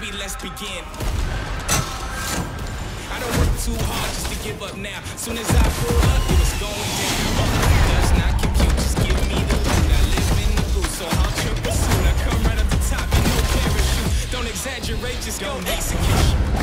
baby, let's begin. I don't work too hard just to give up now. Soon as I pull up, it was going down. Does not compute, just give me the loot. I live in the booth, so I'll trip soon. I come right up the top, and no parachute. Don't exaggerate, just go execution.